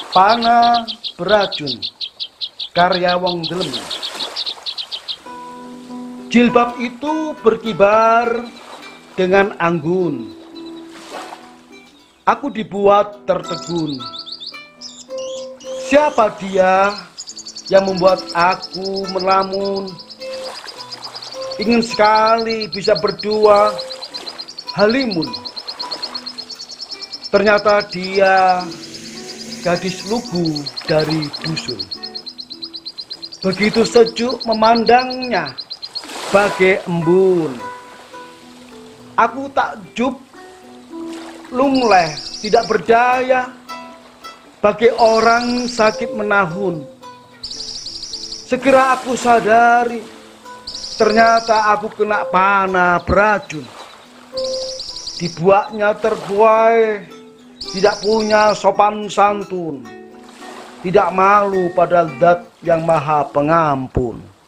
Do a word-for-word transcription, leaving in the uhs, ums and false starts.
Panah beracun, karya wong delem. Jilbab itu berkibar dengan anggun. Aku dibuat tertegun. Siapa dia yang membuat aku melamun? Ingin sekali bisa berdua halimun. Ternyata dia gadis lugu dari dusun. Begitu sejuk memandangnya bagai embun. Aku takjub, lungleh, tidak berdaya, bagai orang sakit menahun. Segera aku sadari, ternyata aku kena panah beracun. Dibuatnya terbuai, tidak punya sopan santun, tidak malu pada Zat yang Maha Pengampun.